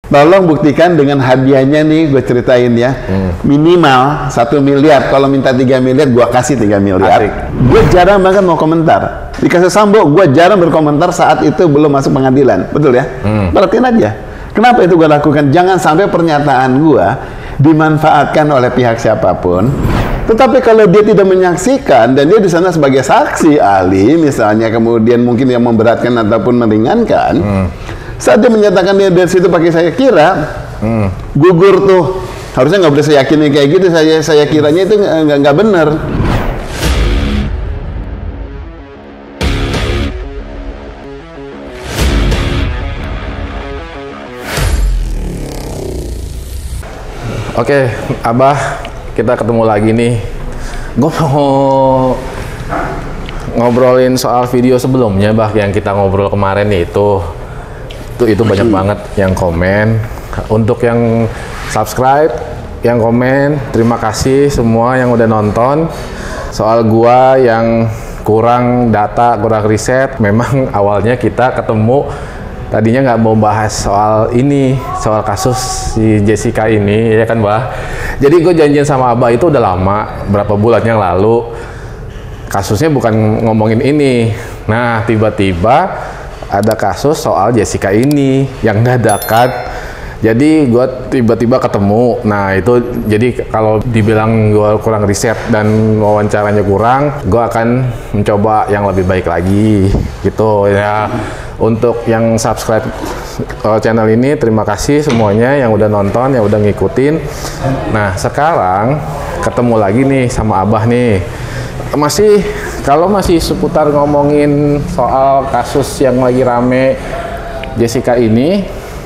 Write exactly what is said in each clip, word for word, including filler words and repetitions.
Tolong buktikan dengan hadiahnya nih, gue ceritain ya. Hmm. Minimal satu miliar. Kalau minta tiga miliar, gue kasih tiga miliar. Gue jarang banget mau komentar. Di kasus Sambo, gue jarang berkomentar saat itu belum masuk pengadilan. Betul ya? Hmm. Perhatiin aja. Kenapa itu gue lakukan? Jangan sampai pernyataan gue dimanfaatkan oleh pihak siapapun. Tetapi kalau dia tidak menyaksikan dan dia di sana sebagai saksi ahli, misalnya kemudian mungkin yang memberatkan ataupun meringankan, hmm. saat dia menyatakan dia dari situ pakai saya kira, hmm. gugur tuh. Harusnya nggak boleh saya yakini kayak gitu. Saya saya kiranya itu nggak nggak benar. Oke, Abah, kita ketemu lagi nih. Gue mau ngobrolin soal video sebelumnya, Bah, yang kita ngobrol kemarin itu. Itu, itu banyak banget yang komen. Untuk yang subscribe, yang komen, terima kasih semua yang udah nonton. Soal gua yang kurang data, kurang riset, memang awalnya kita ketemu tadinya nggak mau bahas soal ini, soal kasus si Jessica ini, ya kan, Bah? Jadi gue janjian sama Abah itu udah lama, berapa bulan yang lalu. Kasusnya bukan ngomongin ini. Nah, tiba-tiba ada kasus soal Jessica ini yang dadakan. Jadi gue tiba-tiba ketemu. Nah itu jadi kalau dibilang gue kurang riset dan wawancaranya kurang, gue akan mencoba yang lebih baik lagi gitu ya. Untuk yang subscribe channel ini, terima kasih semuanya yang udah nonton, yang udah ngikutin. Nah sekarang ketemu lagi nih sama Abah nih. Masih kalau masih seputar ngomongin soal kasus yang lagi rame Jessica ini,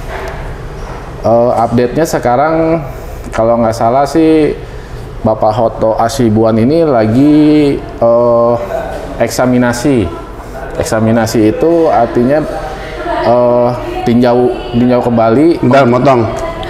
uh, update-nya sekarang kalau nggak salah sih Bapak Hoto Asibuan ini lagi uh, eksaminasi. Eksaminasi itu artinya uh, tinjau tinjau kembali. Bentar, motong.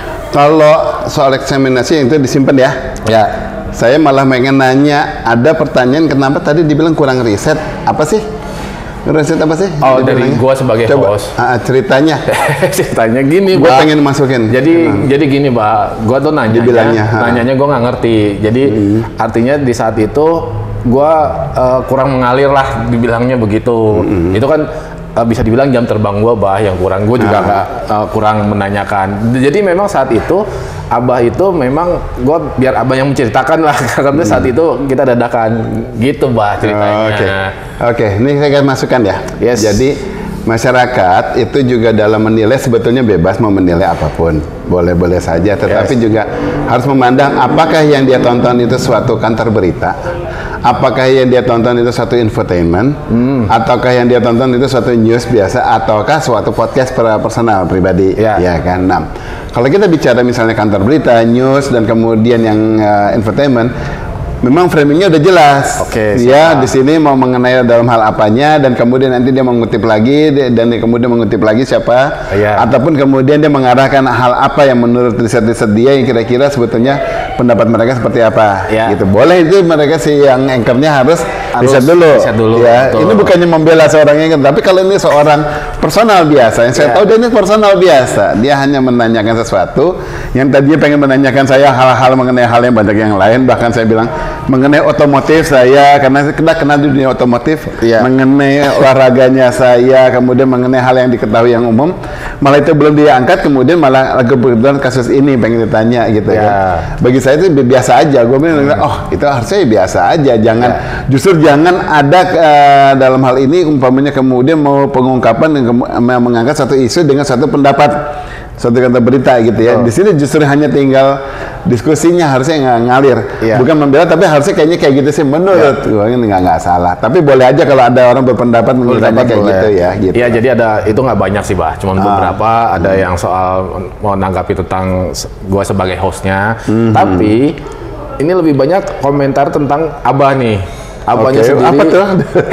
Kalau soal eksaminasi itu disimpan ya. Ya. Saya malah pengen nanya, ada pertanyaan kenapa tadi dibilang kurang riset, apa sih? Riset apa sih? Oh, dari bilangnya? Gua sebagai Coba, host. Uh, ceritanya. Ceritanya gini, Gua Bah. pengen masukin. Jadi Emang. jadi gini, Pak. Gua tuh nanya, nanyanya gua nggak ngerti. Jadi hmm. artinya di saat itu gua uh, kurang mengalir lah, dibilangnya begitu. Hmm. Itu kan uh, bisa dibilang jam terbang gua, Bah, yang kurang. Gua juga nggak uh, kurang menanyakan. Jadi memang saat itu Abah itu memang gue biar Abah yang menceritakan lah, karena hmm. saat itu kita dadakan gitu, Bah, ceritanya. Oke, okay. okay. Ini saya akan masukkan ya. Yes. Jadi masyarakat itu juga dalam menilai sebetulnya bebas mau menilai apapun, boleh-boleh saja. Tetapi yes. juga harus memandang apakah yang dia tonton itu suatu kantor berita, apakah yang dia tonton itu suatu infotainment, hmm. ataukah yang dia tonton itu suatu news biasa, ataukah suatu podcast personal pribadi, yeah. ya kan? Nah, kalau kita bicara misalnya kantor berita, news, dan kemudian yang uh, infotainment, memang framingnya udah jelas. Oke. Okay, ya, di sini mau mengenai dalam hal apanya, dan kemudian nanti dia mengutip lagi, dan kemudian mengutip lagi siapa, yeah. ataupun kemudian dia mengarahkan hal apa yang menurut riset-riset dia yang kira-kira sebetulnya pendapat mereka seperti apa. Yeah. Gitu. Boleh itu mereka sih yang anchornya harus, harus riset dulu. Riset dulu. Ya, betul. Ini bukannya membela seorang anchor, tapi kalau ini seorang personal biasa, yang saya yeah. tahu dia ini personal biasa, dia hanya menanyakan sesuatu yang tadinya pengen menanyakan saya hal-hal mengenai hal yang banyak yang lain, bahkan saya bilang mengenai otomotif saya, karena kita kenal di dunia otomotif, yeah. mengenai olahraganya saya, kemudian mengenai hal yang diketahui yang umum, malah itu belum diangkat, kemudian malah kebetulan kasus ini pengen ditanya gitu yeah. kan. Bagi saya itu biasa aja, gue bilang, hmm. oh itu harusnya biasa aja, jangan yeah. justru jangan ada uh, dalam hal ini umpamanya kemudian mau pengungkapan yang mengangkat satu isu dengan satu pendapat, satu kata berita gitu ya. Oh. Di sini justru hanya tinggal diskusinya, harusnya nggak ngalir, yeah. bukan membela, tapi harusnya kayaknya kayak gitu sih menurut yeah. gue nggak nggak salah. Tapi boleh aja kalau ada orang berpendapat menurutnya kayak boleh. Gitu ya. Gitu. Iya, jadi ada itu nggak banyak sih, Bah. Cuman ah. beberapa ada hmm. yang soal mau nanggapi tentang gue sebagai hostnya, hmm. tapi ini lebih banyak komentar tentang Abah nih. Abahnya okay. sendiri. Apa tuh?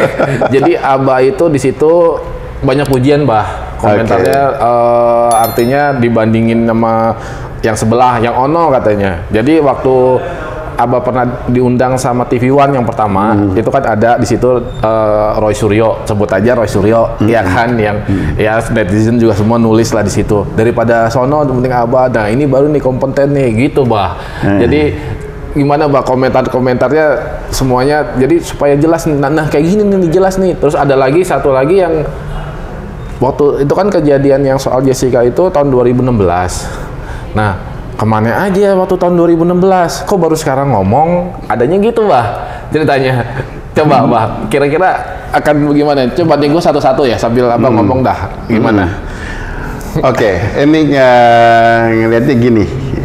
Jadi Abah itu di situ banyak pujian, Bah. Komentarnya okay. uh, artinya dibandingin sama yang sebelah, yang ono katanya. Jadi waktu Abah pernah diundang sama T V One yang pertama, hmm. itu kan ada di situ uh, Roy Suryo, sebut aja Roy Suryo, hmm. ya kan, yang hmm. ya netizen juga semua nulis lah di situ. Daripada sono, penting Abah, nah ini baru nih kompeten nih, gitu bah. Hmm. Jadi gimana bah komentar-komentarnya semuanya, jadi supaya jelas, nah, nah kayak gini nih jelas nih. Terus ada lagi satu lagi yang waktu itu kan kejadian yang soal Jessica itu tahun dua ribu enam belas. Nah, kemana aja waktu tahun dua ribu enam belas? Kok baru sekarang ngomong? Adanya gitu, bah, ceritanya. Coba, bah, kira-kira akan bagaimana? Coba nih gue satu-satu ya, sambil abang hmm. ngomong dah. Gimana? Hmm. Oke, okay. Ini uh, ngelihatnya gini.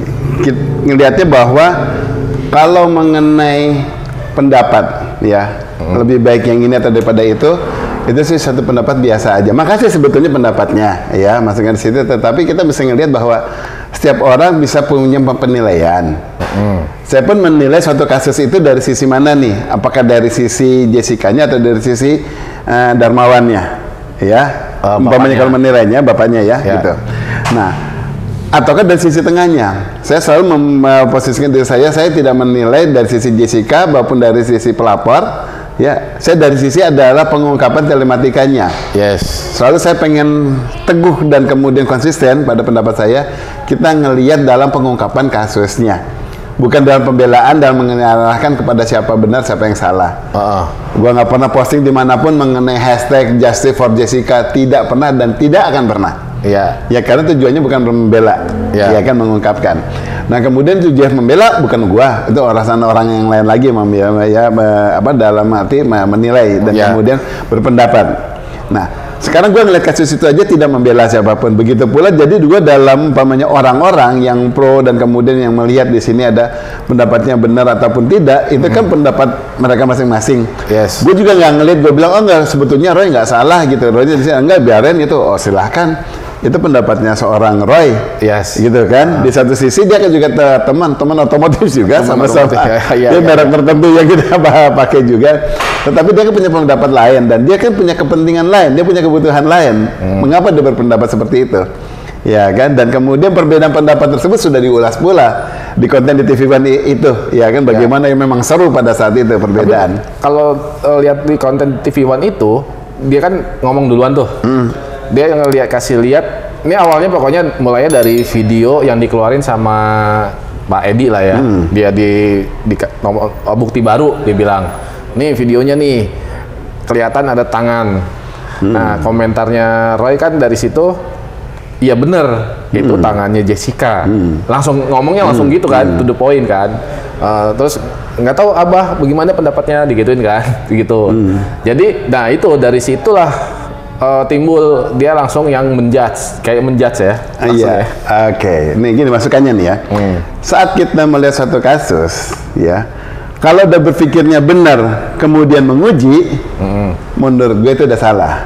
Ngelihatnya bahwa kalau mengenai pendapat, ya, hmm. lebih baik yang ini atau daripada itu, itu sih satu pendapat biasa aja. Makasih sebetulnya pendapatnya, ya, masukkan di situ. Tetapi kita bisa ngelihat bahwa setiap orang bisa punya penilaian. Mm. Saya pun menilai suatu kasus itu dari sisi mana nih? Apakah dari sisi Jessica-nya atau dari sisi uh, Darmawannya? Ya, uh, umpamanya kalau menilainya bapaknya ya, ya, gitu. Nah, ataukah dari sisi tengahnya? Saya selalu memposisikan diri saya, saya tidak menilai dari sisi Jessica maupun dari sisi pelapor. Ya, saya dari sisi adalah pengungkapan telematikanya. Yes. Selalu saya pengen teguh dan kemudian konsisten pada pendapat saya. Kita ngelihat dalam pengungkapan kasusnya, bukan dalam pembelaan dan mengarahkan kepada siapa benar, siapa yang salah. Uh-uh. Gua nggak pernah posting dimanapun mengenai hashtag Justice for Jessica, tidak pernah dan tidak akan pernah. Iya. Ya karena tujuannya bukan membela, ya, ya kan mengungkapkan. Nah kemudian tujuan membela bukan gua, itu urusan orang yang lain lagi, membela ya apa dalam arti menilai dan ya, kemudian berpendapat. Nah sekarang gua ngeliat kasus itu aja tidak membela siapapun. Begitu pula jadi juga dalam umpamanya orang-orang yang pro dan kemudian yang melihat di sini ada pendapatnya benar ataupun tidak, itu kan hmm. pendapat mereka masing-masing. Yes. Gue juga nggak ngeliat, gue bilang oh enggak sebetulnya Roy nggak salah gitu, Roy di sini enggak biarin itu, oh silahkan. Itu pendapatnya seorang Roy, yes, gitu kan. Uh. Di satu sisi dia kan juga teman-teman otomotif juga, sama-sama ya, ya, dia ya, merek ya. tertentu yang kita pakai juga. Tetapi dia kan punya pendapat lain dan dia kan punya kepentingan lain, dia punya kebutuhan lain. Hmm. Mengapa dia berpendapat seperti itu? Ya kan. Dan kemudian perbedaan pendapat tersebut sudah diulas pula di konten di T V One itu, ya kan. Bagaimana ya, yang memang seru pada saat itu perbedaan. Tapi, kalau uh, lihat di konten T V One itu, dia kan ngomong duluan tuh. Hmm. Dia yang lihat kasih lihat, ini awalnya pokoknya mulainya dari video yang dikeluarin sama Pak Edi lah ya. Hmm. Dia di, di nomor, bukti baru dia bilang, nih videonya nih kelihatan ada tangan. Hmm. Nah komentarnya Roy kan dari situ, iya bener hmm. itu tangannya Jessica. Hmm. Langsung ngomongnya langsung hmm. gitu kan, hmm. to the point kan. Uh, terus nggak tahu Abah bagaimana pendapatnya digituin kan, gitu. Hmm. Jadi nah itu dari situlah Uh, timbul dia langsung yang menjudge, kayak menjudge ya. Iya. Oke, okay. Nih gini masukannya nih ya. Hmm. Saat kita melihat satu kasus, ya, kalau udah berpikirnya benar, kemudian menguji, hmm. menurut gue itu udah salah.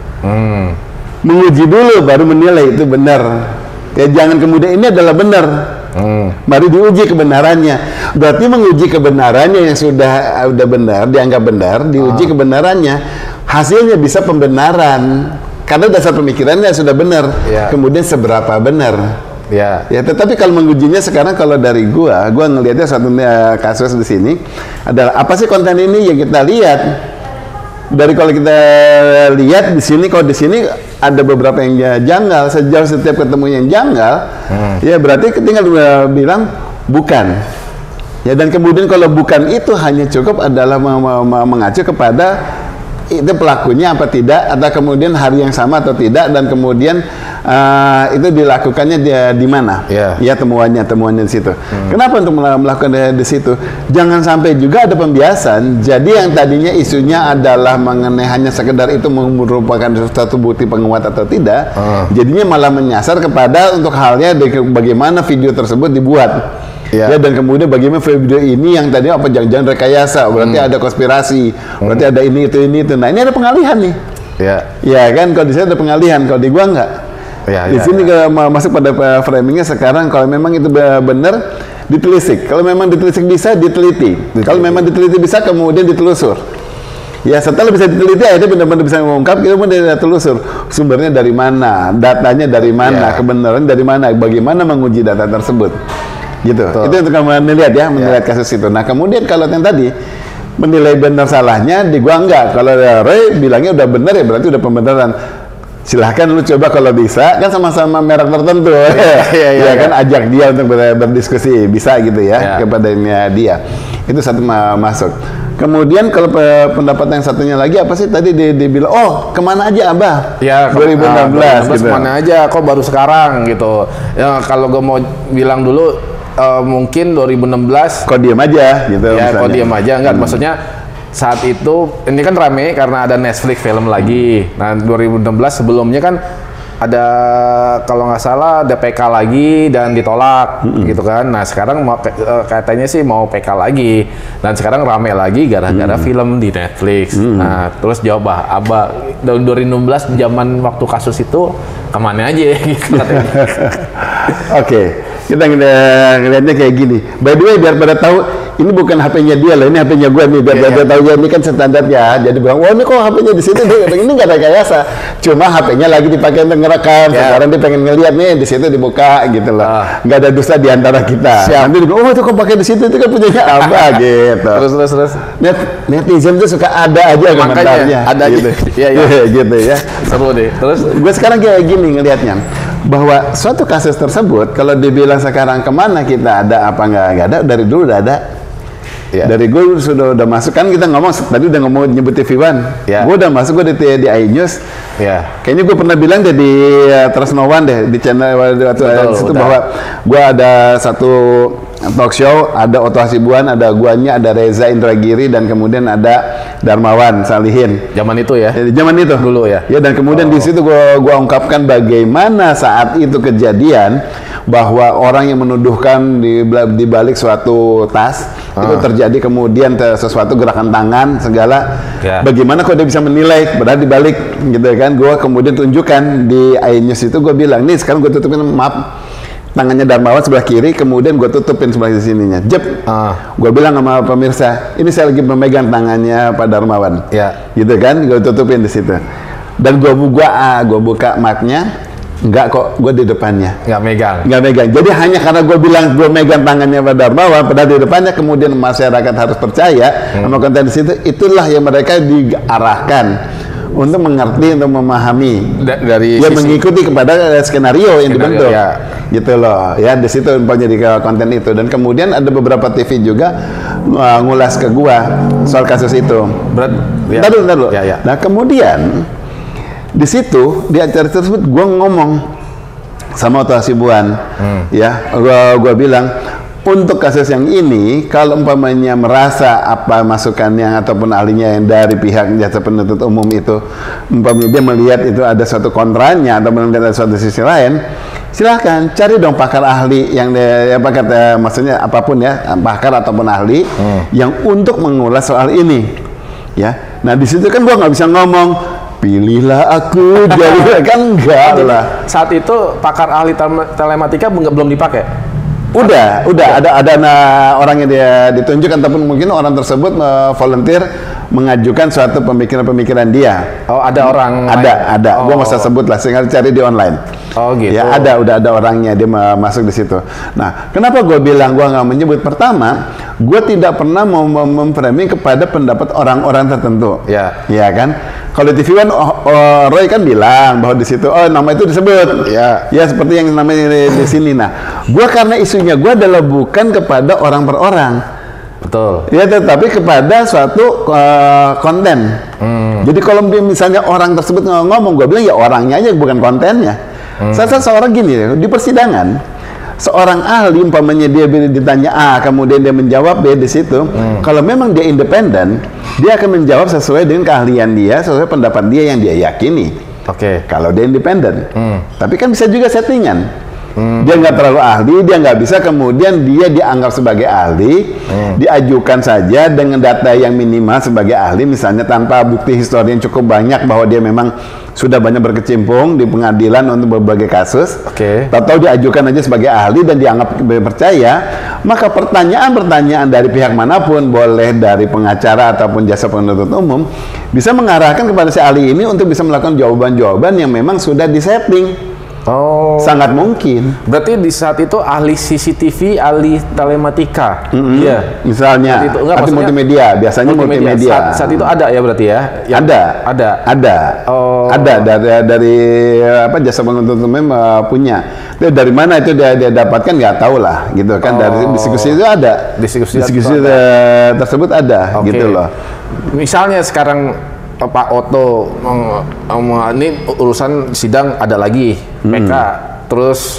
Hmm. Menguji dulu, baru menilai itu benar. Ya jangan kemudian ini adalah benar. Hmm. Mari diuji kebenarannya. Berarti menguji kebenarannya yang sudah udah benar, dianggap benar, diuji oh. kebenarannya. Hasilnya bisa pembenaran karena dasar pemikirannya sudah benar. Ya. Kemudian seberapa benar? Ya. Ya. Tetapi kalau mengujinya sekarang kalau dari gua, gua ngelihatnya satu uh, kasus di sini adalah apa sih konten ini yang kita lihat? Dari kalau kita lihat di sini, kalau di sini ada beberapa yang janggal. Sejauh setiap ketemu yang janggal, hmm. ya berarti tinggal uh, bilang bukan. Ya dan kemudian kalau bukan itu hanya cukup adalah mengacu kepada itu pelakunya apa tidak, atau kemudian hari yang sama atau tidak, dan kemudian uh, itu dilakukannya di, di mana, yeah. ya temuannya temuannya di situ. Hmm. Kenapa untuk melakukan di, di situ? Jangan sampai juga ada pembiasan. Jadi yang tadinya isunya adalah mengenai hanya sekedar itu merupakan satu bukti penguat atau tidak, uh. jadinya malah menyasar kepada untuk halnya bagaimana video tersebut dibuat. Ya. Ya, dan kemudian bagaimana video ini yang tadi apa jangan-jangan rekayasa, berarti hmm. ada konspirasi, hmm. berarti ada ini itu ini itu. Nah ini ada pengalihan nih. Ya. Ya kan kalau di sini ada pengalihan, kalau di gua enggak. Ya, di ya, sini ya. Ke, masuk pada framingnya sekarang kalau memang itu benar ditelisik, kalau memang ditelisik bisa diteliti, diteliti. Kalau memang diteliti bisa kemudian ditelusur. Ya setelah bisa diteliti akhirnya benar-benar bisa mengungkap, kemudian dia telusur sumbernya dari mana, datanya dari mana, ya. Kebenaran dari mana, bagaimana menguji data tersebut. gitu. Betul. Itu untuk kamu melihat ya, melihat kasus itu. Nah kemudian kalau yang tadi menilai benar salahnya, di gua enggak. Kalau Roy bilangnya udah benar ya berarti udah pembenaran. Silahkan lu coba kalau bisa, kan sama-sama merek tertentu, ya, ya, ya, ya kan ya. Ajak dia untuk ber berdiskusi, bisa gitu ya, ya. Kepada dia. Itu satu ma masuk. Kemudian kalau pendapat yang satunya lagi apa sih tadi di, dibilang, oh kemana aja Abah? Ya, dua ribu enam belas gitu. Kemana aja, kok baru sekarang gitu. Ya kalau gue mau bilang dulu, uh, mungkin dua ribu enam belas. Kok diem aja gitu? Ya, misalnya. kok diem aja, enggak hmm. maksudnya. Saat itu ini kan rame karena ada Netflix film lagi. Nah dua ribu enam belas sebelumnya kan ada kalau nggak salah ada P K lagi dan ditolak mm-hmm. gitu kan. Nah sekarang mau katanya sih mau P K lagi dan sekarang rame lagi gara-gara mm-hmm. film di Netflix. Mm-hmm. Nah terus jawab Abah tahun dua ribu enam belas zaman waktu kasus itu kemana aja gitu katanya. Oke. Okay. Kita ngeliatnya kayak gini. By the way, biar pada tahu ini bukan H P-nya dia loh, ini H P-nya gue nih. Biar yeah, pada yeah. tahu ya ini kan standar ya. Jadi bilang, wah ini kok H P-nya di situ, ini nggak ada rekayasa. Cuma H P-nya lagi dipakai untuk ngerekam. Yeah. Sekarang dia pengen ngeliat nih di situ dibuka gitu loh. Uh. Nggak ada dusta di antara kita. Siap. Nanti dia bilang, oh itu kok pakai di situ itu kan punyanya apa gitu. Terus terus terus. Net netizen tuh suka ada aja komentarnya. Ada gitu. Iya iya. Gitu ya. Seru deh. Terus gue sekarang kayak gini ngelihatnya. Bahwa suatu kasus tersebut kalau dibilang sekarang kemana kita ada apa nggak nggak ada dari dulu udah ada ya. Dari gue sudah udah masuk kan kita ngomong tadi udah ngomong nyebut T V One ya. Gue udah masuk gue di, di iNews ya. Kayaknya gue pernah bilang deh di uh, Trust No One deh di channel waktu itu bahwa gue ada satu talk show, ada Otto Hasibuan, ada guanya, ada Reza Indragiri dan kemudian ada Darmawan Salihin. Zaman itu ya? Zaman itu dulu ya. Ya dan kemudian oh. di situ gua gua ungkapkan bagaimana saat itu kejadian bahwa orang yang menuduhkan di di balik suatu tas ah. itu terjadi kemudian sesuatu gerakan tangan segala. Ya. Bagaimana kok dia bisa menilai padahal di balik gitu kan. Gua kemudian tunjukkan di iNews itu gua bilang, "Nih sekarang gua tutupin maaf tangannya Darmawan sebelah kiri, kemudian gue tutupin sebelah sininya. Jep, ah. gue bilang sama pemirsa, ini saya lagi memegang tangannya Pak Darmawan, ya, gitu kan, gue tutupin di situ. Dan gue buka, ah, gue buka matnya, enggak kok, gue di depannya. Nggak megang. Nggak megang. Jadi hanya karena gue bilang gue megang tangannya Pak Darmawan, padahal di depannya, kemudian masyarakat harus percaya hmm. sama konten di situ. Itulah yang mereka diarahkan untuk mengerti, untuk memahami da dari ya sisi mengikuti kepada skenario yang skenario, dibentuk ya. Gitu loh ya, di situ umpamanya di konten itu. Dan kemudian ada beberapa T V juga uh, ngulas ke gua soal kasus itu. Berat ya. Ntar dulu, ntar dulu. Ya, ya. Nah kemudian di situ di acara tersebut gua ngomong sama Otto Hasibuan hmm. ya, gua, gua bilang untuk kasus yang ini, kalau umpamanya merasa apa masukannya ataupun ahlinya yang dari pihak jaksa penuntut umum itu, umpamanya dia melihat itu ada suatu kontranya atau melihat ada suatu sisi lain, silahkan cari dong pakar ahli yang ya, pakar eh, maksudnya apapun ya, pakar ataupun ahli hmm. yang untuk mengulas soal ini, ya. Nah di situ kan gua nggak bisa ngomong, pilihlah aku, jadi kan enggak lah. Saat itu pakar ahli telematika belum dipakai. Udah, udah ada ada nah, orang yang dia ditunjuk ataupun mungkin orang tersebut uh, volunteer mengajukan suatu pemikiran-pemikiran dia. Oh, ada orang ada, lain. ada. Oh. Gua masa sebut lah, sehingga cari di online. Oh gitu. Ya ada, udah ada orangnya dia masuk di situ. Nah, kenapa gue bilang gue nggak menyebut? Pertama, gue tidak pernah mau memframing kepada pendapat orang-orang tertentu. Ya, ya kan. Kalau T V One, oh, oh, Roy kan bilang bahwa di situ, oh nama itu disebut. Ya, ya seperti yang namanya di, di sini. Nah, gue karena isunya gue adalah bukan kepada orang per orang. Betul. Ya, tetapi kepada suatu uh, konten. Hmm. Jadi kalau misalnya orang tersebut ngomong, gue bilang ya orangnya aja, bukan kontennya. Hmm. Saya seorang gini di persidangan, seorang ahli umpamanya dia ditanya A, kemudian dia menjawab B di situ. Hmm. Kalau memang dia independen, dia akan menjawab sesuai dengan keahlian dia, sesuai pendapat dia yang dia yakini. Oke. Okay. Kalau dia independen. Hmm. Tapi kan bisa juga settingan. Hmm. Dia nggak terlalu ahli, dia nggak bisa kemudian dia dianggap sebagai ahli, hmm. diajukan saja dengan data yang minimal sebagai ahli, misalnya tanpa bukti histori yang cukup banyak bahwa dia memang sudah banyak berkecimpung di pengadilan untuk berbagai kasus. Oke. Okay. Atau diajukan aja sebagai ahli dan dianggap percaya, maka pertanyaan-pertanyaan dari pihak manapun, boleh dari pengacara ataupun jasa penuntut umum, bisa mengarahkan kepada si ahli ini untuk bisa melakukan jawaban-jawaban yang memang sudah disetting. Oh. Sangat mungkin. Berarti di saat itu ahli C C T V, ahli telematika. Mm-hmm. Iya. Misalnya, saat itu, enggak, atau multimedia, biasanya multimedia. multimedia. Saat, saat itu ada ya berarti ya? Yang ada. Ada. Ada. Oh. Ada dari, dari apa jasa penuntut umum uh, punya. Itu dari mana itu dia, dia dapatkan nggak tahu lah, gitu kan. Oh. Dari diskusi itu ada. Diskusi, diskusi itu ada. tersebut ada, okay. gitu loh. Misalnya sekarang Pak Otto, ini urusan sidang ada lagi, P K. Hmm. Terus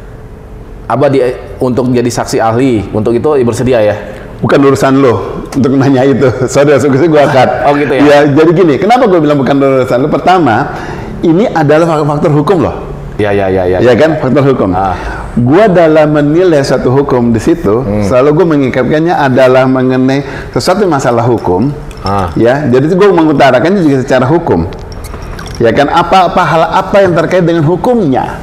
Abah di, untuk jadi saksi ahli, untuk itu bersedia ya? Bukan urusan lo untuk nanya itu. Sorry, asumsi gue akan. Oh gitu ya? Ya, jadi gini, kenapa gue bilang bukan urusan lo? Pertama, ini adalah faktor hukum loh. Ya, ya, ya, ya. Ya kan, faktor hukum. Ah. Gue dalam menilai satu hukum di situ, hmm. selalu gue mengikapkannya adalah mengenai sesuatu masalah hukum. Ah. Ya, jadi gue mengutarakannya juga secara hukum. Ya kan, apa-apa hal apa yang terkait dengan hukumnya.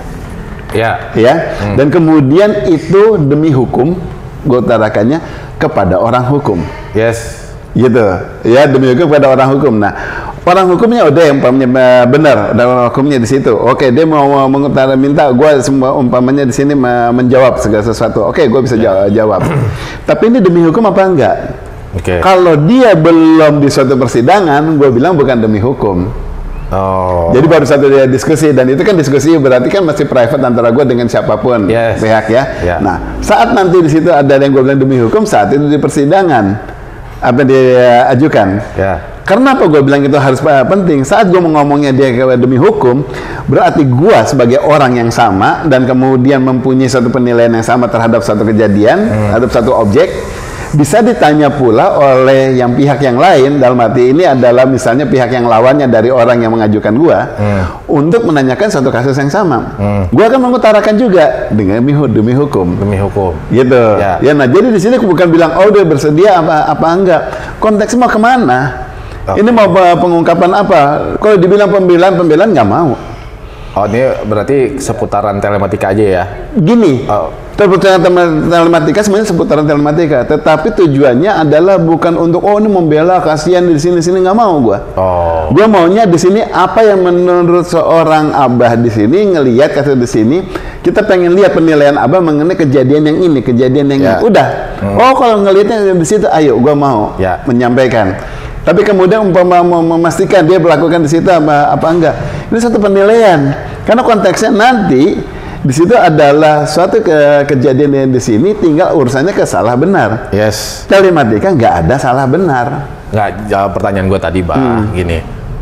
Ya, ya, hmm. dan kemudian itu demi hukum gue utarakannya kepada orang hukum. Yes, gitu, ya demi hukum kepada orang hukum. Nah, orang hukumnya udah umpamanya benar, ada hukumnya di situ. Oke, dia mau mengutara minta gue semua umpamanya di sini menjawab segala sesuatu. Oke, gue bisa jawab. jawab. Tapi ini demi hukum apa enggak? Okay. Kalau dia belum di suatu persidangan, gue bilang bukan demi hukum. Oh. Jadi baru satu dia diskusi, dan itu kan diskusi berarti kan masih private antara gue dengan siapapun, yes. pihak ya. Yeah. Nah, saat nanti di situ ada yang gue bilang demi hukum, saat itu di persidangan apa dia ajukan. Yeah. Karena apa gue bilang itu harus penting? Saat gue mau ngomongnya dia demi hukum, berarti gue sebagai orang yang sama dan kemudian mempunyai satu penilaian yang sama terhadap satu kejadian, hmm. terhadap satu objek. Bisa ditanya pula oleh yang pihak yang lain, dalam arti ini adalah misalnya pihak yang lawannya dari orang yang mengajukan gua, hmm. untuk menanyakan satu kasus yang sama. Hmm. Gua akan mengutarakan juga dengan demi, demi hukum. Demi hukum. Gitu. Ya. Ya, nah jadi di sini aku bukan bilang oh dia bersedia apa apa enggak. Konteksnya mau kemana? Okay. Ini mau pengungkapan apa? Kalau dibilang pembelaan pembelaan nggak mau. Oh, ini berarti seputaran telematika aja ya? Gini, oh. seputaran telematika sebenarnya seputaran telematika, tetapi tujuannya adalah bukan untuk oh ini membela kasihan di sini sini nggak mau gua. Oh. Gua maunya di sini apa yang menurut seorang abah di sini ngelihat kasus di sini, kita pengen lihat penilaian abah mengenai kejadian yang ini, kejadian yang ya. ini. Udah. Hmm. Oh kalau ngelihatnya di situ, ayo gua mau ya. menyampaikan. Tapi kemudian umpama memastikan dia melakukan di situ apa, apa enggak. Ini satu penilaian. Karena konteksnya nanti di situ adalah suatu ke kejadian yang di sini tinggal urusannya ke salah benar. Yes. Telematika nggak ada salah benar. Nggak, jawab pertanyaan gue tadi, Bah. Hmm. Gini.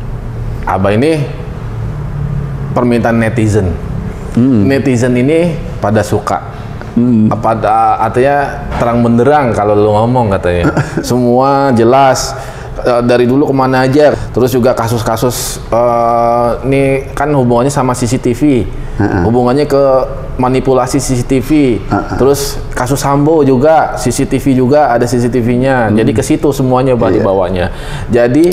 Abah ini permintaan netizen. Hmm. Netizen ini pada suka. Hmm. Pada artinya terang benderang kalau lu ngomong katanya. Semua jelas. Dari dulu kemana aja, terus juga kasus-kasus uh, ini kan hubungannya sama C C T V, uh-uh. hubungannya ke manipulasi C C T V, uh-uh. terus kasus Sambo juga C C T V juga ada C C T V-nya, hmm. jadi ke situ semuanya bah yeah. dibawanya. Jadi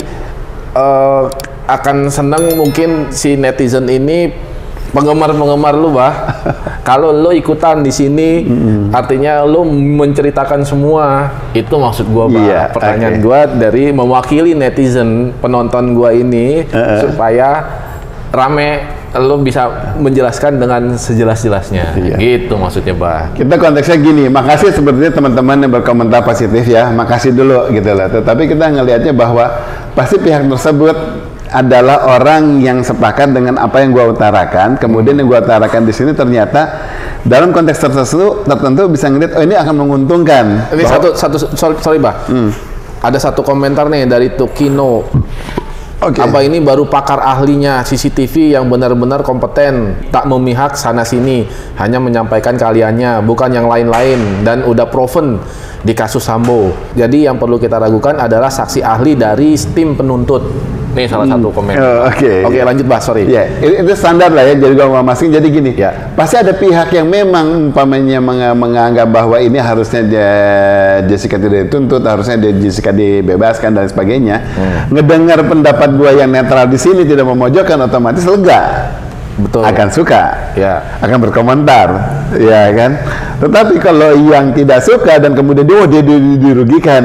uh, akan senang mungkin si netizen ini penggemar-penggemar lu bah, kalau lu ikutan di sini, mm-hmm. artinya lu menceritakan semua. Itu maksud gua bah. Yeah, pertanyaan okay. gua dari mewakili netizen penonton gua ini uh-uh. supaya rame, lu bisa menjelaskan dengan sejelas-jelasnya. Yeah. Gitu maksudnya bah. Kita konteksnya gini, makasih sepertinya teman-teman yang berkomentar positif ya, makasih dulu gitu lah. Tetapi kita ngelihatnya bahwa pasti pihak tersebut adalah orang yang sepakat dengan apa yang gua utarakan, kemudian hmm. yang gua utarakan di sini ternyata dalam konteks tertentu tertentu bisa ngeliat oh ini akan menguntungkan. Ini bahwa, satu satu sorry, sorry bah, hmm. ada satu komentar nih dari Tokino. Okay. Abah ini baru pakar ahlinya C C T V yang benar-benar kompeten, tak memihak sana sini, hanya menyampaikan keahliannya, bukan yang lain-lain, dan udah proven di kasus Sambo. Jadi yang perlu kita ragukan adalah saksi ahli dari tim penuntut. Ini salah satu komen. Uh, Oke. Okay. Oke, okay, lanjut bah, sorry. Ya, yeah, itu standar lah ya. Jadi gua masing jadi gini. Ya. Yeah. Pasti ada pihak yang memang umpamanya meng menganggap bahwa ini harusnya dia Jessica tidak dituntut, harusnya dia Jessica dibebaskan dan sebagainya. Hmm. Ngedengar pendapat gua yang netral di sini tidak memojokkan, otomatis lega. Betul. Akan suka. Ya. Akan berkomentar. Ya kan. Tetapi kalau yang tidak suka dan kemudian dia oh, dia dirugikan,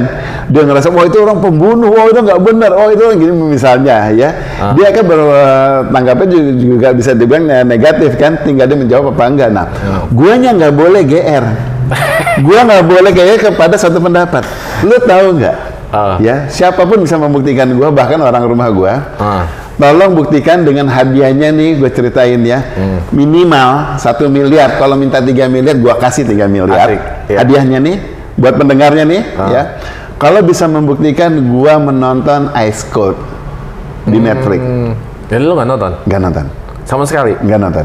dia ngerasa wah itu orang pembunuh, wah itu nggak benar, oh itu orang gini misalnya ya, ah. dia kan bertanggapnya juga, juga bisa dibilang negatif kan, tinggal dia menjawab apa enggak. Nah, hmm. guanya nggak boleh G R, gua nggak boleh G R kepada satu pendapat. Lu tahu nggak? Uh. Ya, siapapun bisa membuktikan gua, bahkan orang rumah gua. Uh. Tolong buktikan dengan hadiahnya nih, gue ceritain ya. Hmm. Minimal satu miliar. Kalau minta tiga miliar, gue kasih tiga miliar. Asik, ya. Hadiahnya nih, buat pendengarnya nih, uh. ya. Kalau bisa membuktikan gue menonton Ice Cold di hmm. Netflix. Jadi lu nggak nonton? Nggak nonton. Sama sekali? Nggak nonton.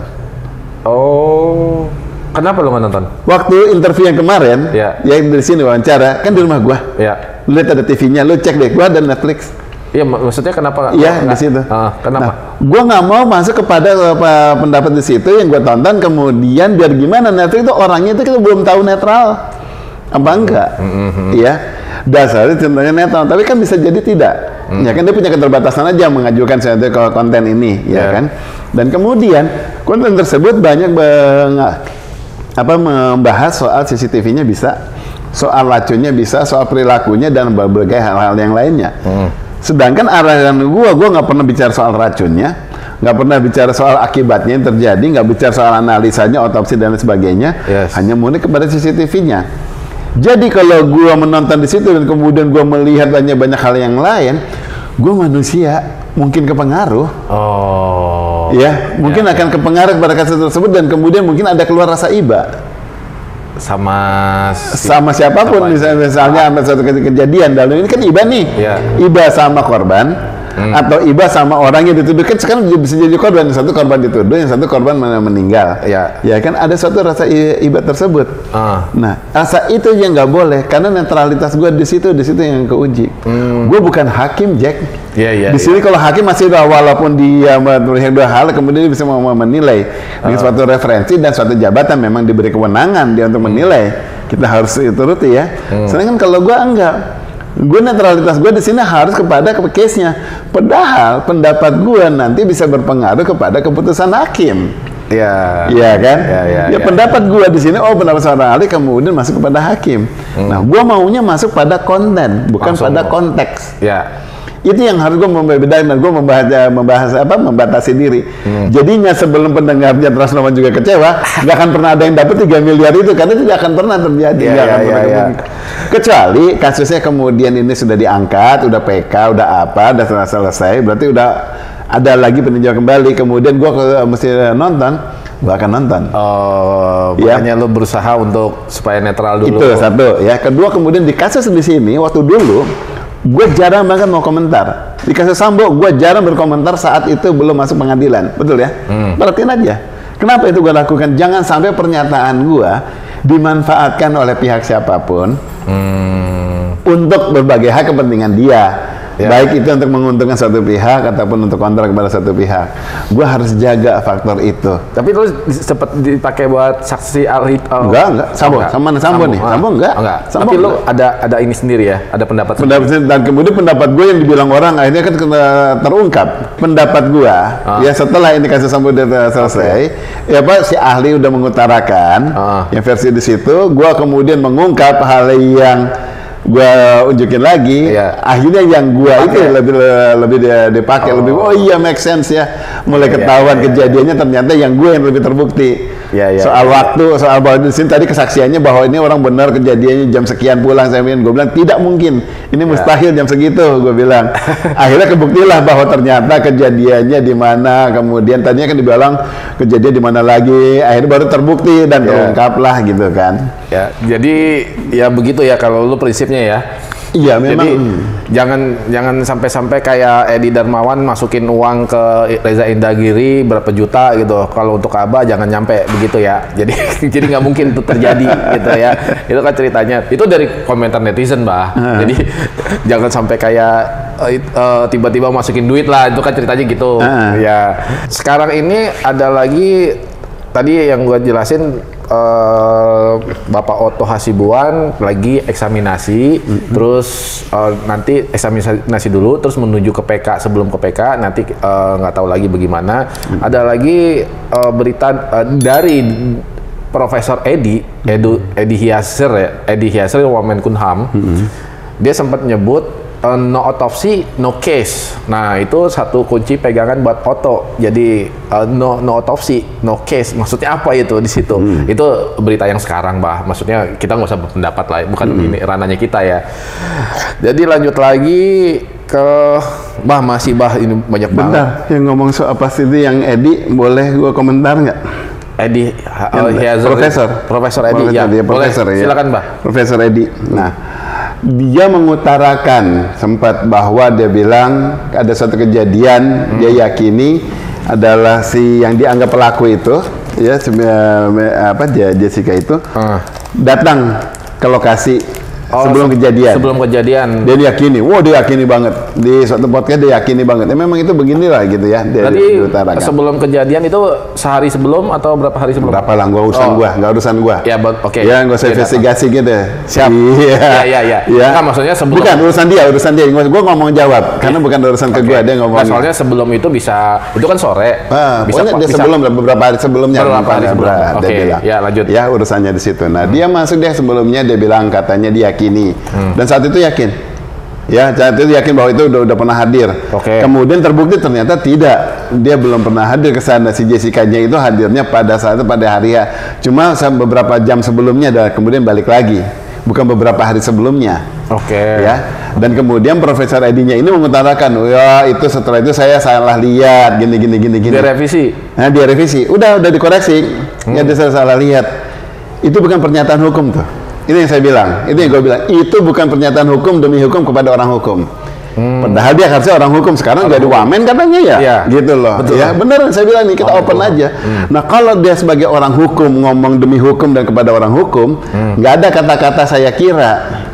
Oh, kenapa lu nggak nonton? Waktu interview yang kemarin, ya, yang dari sini wawancara, kan di rumah gue. Ya. Lu lihat ada T V-nya, lu cek deh, gue ada Netflix. Iya, mak maksudnya kenapa? Iya, di situ. Uh, kenapa? Nah, gue nggak mau masuk kepada apa, pendapat di situ yang gue tonton, kemudian biar gimana Netflix itu orangnya itu kita belum tahu netral apa enggak, mm-hmm. ya dasarnya contohnya netral, tapi kan bisa jadi tidak, mm. ya kan dia punya keterbatasan aja mengajukan suatu konten ini, yeah. ya kan, dan kemudian konten tersebut banyak bang, apa membahas soal C C T V-nya bisa, soal racunnya bisa, soal perilakunya dan berbagai hal-hal yang lainnya. Mm. Sedangkan arahan gua, gua nggak pernah bicara soal racunnya, nggak pernah bicara soal akibatnya yang terjadi, nggak bicara soal analisanya, otopsi dan sebagainya, yes. hanya murni kepada C C T V-nya. Jadi kalau gua menonton di situ dan kemudian gua melihat banyak banyak hal yang lain, gua manusia mungkin kepengaruh, oh, ya mungkin ya, akan ya. kepengaruh kepada kasus tersebut dan kemudian mungkin ada keluar rasa iba. Sama si, sama siapapun sama misalnya, misalnya ada suatu kejadian dalam ini kan iba nih, yeah. iba sama korban hmm. atau iba sama orang yang dituduh, kan sekarang bisa jadi korban, yang satu korban dituduh, yang satu korban meninggal, yeah. ya kan ada suatu rasa iba tersebut. Uh. Nah, rasa itu yang nggak boleh karena netralitas gue di situ, di situ yang keuji. Hmm. Gue bukan hakim, Jack. Yeah, yeah, di sini yeah. kalau hakim masih udah, walaupun dia melihat dua hal, kemudian dia bisa menilai uh. dengan suatu referensi dan suatu jabatan memang diberi kewenangan dia untuk hmm. menilai, kita harus turuti ya. Hmm. Sedangkan kalau gue enggak, gue netralitas gue di sini harus kepada case-nya. Padahal pendapat gue nanti bisa berpengaruh kepada keputusan hakim. Ya, ya kan? Ya, ya, ya, ya. Pendapat gue di sini, oh pendapat seorang ahli kemudian masuk kepada hakim. Hmm. Nah, gue maunya masuk pada konten, bukan Langsung pada konteks. Ya. Itu yang harus gue membedakan dan gue membahas, membahas apa membatasi diri. Hmm. Jadinya sebelum pendengarnya Transnoman juga kecewa, nggak akan pernah ada yang dapat tiga miliar itu karena tidak akan pernah terjadi. Ya, ya, ya, ya. Kecuali kasusnya kemudian ini sudah diangkat, udah P K, udah apa, udah selesai, berarti udah ada lagi peninjauan kembali. Kemudian gue mesti nonton, gue akan nonton. Oh, ya. Makanya lo berusaha untuk supaya netral dulu. Itu satu. Ya, kedua kemudian di kasus di sini waktu dulu gue jarang banget mau komentar. Di kasus Sambo, gue jarang berkomentar saat itu belum masuk pengadilan. Betul ya? Hmm. Perhatiin aja. Kenapa itu gue lakukan? Jangan sampai pernyataan gue dimanfaatkan oleh pihak siapapun hmm. untuk berbagai hak kepentingan dia. Ya. Baik itu untuk menguntungkan satu pihak ataupun untuk kontrak kepada satu pihak. Gue harus jaga faktor itu. Tapi lu sempat dipakai buat saksi ahli? Oh. Enggak, enggak. Sambo, oh, sama Sambo nih. Ah. Sambo enggak. Oh, enggak. Sambo Tapi enggak. Lu ada ada ini sendiri ya, ada pendapat. Pendapat sendiri. Dan kemudian pendapat gue yang dibilang orang akhirnya kan terungkap. Pendapat gue, ah. ya setelah ini kasus Sambo udah selesai, okay. ya Pak si ahli udah mengutarakan, ah. yang versi di situ, gue kemudian mengungkap hal yang gua unjukin lagi, iya. akhirnya yang gua Dipake. itu lebih lebih dipakai, oh. lebih oh iya make sense ya, mulai ketahuan iya, iya, kejadiannya iya. ternyata yang gue yang lebih terbukti. Ya, ya, soal ya, waktu, ya. soal bahwa di sini tadi kesaksiannya bahwa ini orang benar kejadiannya jam sekian pulang, saya bilang, gue bilang tidak mungkin, ini ya. mustahil jam segitu, gue bilang. Akhirnya kebuktilah bahwa ternyata kejadiannya di mana, kemudian tadinya kan dibilang kejadian di mana lagi, akhirnya baru terbukti dan ya. terungkaplah gitu kan. Ya, jadi ya begitu ya kalau lu prinsipnya ya. Iya memang. Jadi hmm. jangan jangan sampai-sampai kayak Edi Darmawan masukin uang ke Reza Indragiri berapa juta gitu. Kalau untuk Abah jangan nyampe begitu ya. Jadi jadi nggak mungkin itu terjadi gitu ya. Itu kan ceritanya. Itu dari komentar netizen, Bah. Hmm. Jadi jangan sampai kayak uh, tiba-tiba masukin duit lah. Itu kan ceritanya gitu. Hmm. Ya. Sekarang ini ada lagi tadi yang gua jelasin. Uh, Bapak Otto Hasibuan lagi eksaminasi, mm-hmm. terus uh, nanti eksaminasi dulu, terus menuju ke P K. Sebelum ke P K nanti nggak uh, tahu lagi bagaimana. Mm-hmm. Ada lagi uh, berita uh, dari Profesor Edi, Edu, Edi Hiasir ya, Edi Hiasir Wamenkumham. Mm-hmm. dia sempat nyebut Uh, no otopsi, no case. Nah, itu satu kunci pegangan buat Otto. Jadi uh, no no otopsi, no case. Maksudnya apa itu di situ? Hmm. Itu berita yang sekarang, Bah. Maksudnya kita nggak usah berpendapat lah, bukan hmm. ini ranahnya kita ya. Jadi lanjut lagi ke Bah, masih Bah ini banyak Bentar, banget. Yang ngomong soal apa sih itu yang Edi, boleh gua komentar nggak? Edi, uh, Profesor, Profesor Edi, ya, dia, boleh. Profesor, ya. Silakan, Bah. Profesor Edi. Nah, dia mengutarakan sempat bahwa dia bilang ada suatu kejadian hmm. dia yakini adalah si yang dianggap pelaku itu, ya, apa Jessica itu hmm. datang ke lokasi. Oh, sebelum se kejadian. Sebelum kejadian. Dia diyakini, wow dia yakini banget. Di suatu podcast dia yakini banget. Ya, memang itu beginilah gitu ya. Dia Tadi sebelum kejadian itu sehari sebelum atau berapa hari sebelum? Berapa lah, gua urusan oh. gua, nggak urusan gua. Ya, oke. Okay. Ya, nggak usah investigasi gitu. Siap. Iya, iya, iya. Ya. Nah, maksudnya sebelum. Bukan urusan dia, urusan dia. Gua ngomong jawab, karena bukan urusan okay. ke gua, dia ngomong. Nah, soalnya sebelum itu bisa, itu kan sore. Ah, bisa, dia bisa, sebelum beberapa hari sebelumnya. Beberapa hari sebelum. Oke. Okay. Ya, lanjut. Ya, urusannya di situ. Nah, hmm. dia masuk deh sebelumnya dia bilang katanya diyakini. Hmm. Dan saat itu yakin, ya saat itu yakin bahwa itu udah, udah pernah hadir. Okay. Kemudian terbukti ternyata tidak, dia belum pernah hadir ke sana. Si Jessica-nya itu hadirnya pada saat itu pada hari ya, cuma beberapa jam sebelumnya dan kemudian balik lagi, bukan beberapa hari sebelumnya. Oke. Okay. Ya, dan kemudian Profesor Edi-nya ini mengutarakan, ya itu setelah itu saya salah lihat, gini gini gini gini. Dia revisi. Nah dia revisi, udah udah dikoreksi, hmm. ya dia salah lihat. Itu bukan pernyataan hukum tuh. Itu yang saya bilang, itu yang gue bilang, itu bukan pernyataan hukum demi hukum kepada orang hukum. Hmm. Padahal dia harusnya orang hukum, sekarang orang jadi hukum. Wamen katanya ya, ya, gitu loh. Betul. Ya bener, saya bilang nih kita oh, open betul. aja. Hmm. Nah kalau dia sebagai orang hukum ngomong demi hukum dan kepada orang hukum, nggak hmm. ada kata-kata saya kira,